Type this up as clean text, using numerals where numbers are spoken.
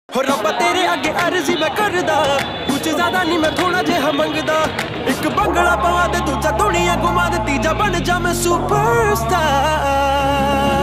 हो रब्बा तेरे अगे अर्जी मैं करदा, कुछ ज्यादा नहीं मैं थोड़ा जेहा मंगदा। एक बंगला पवा दे दूजा दुनिया घुमा दे, तीजा बन जा मैं सुपरस्टार।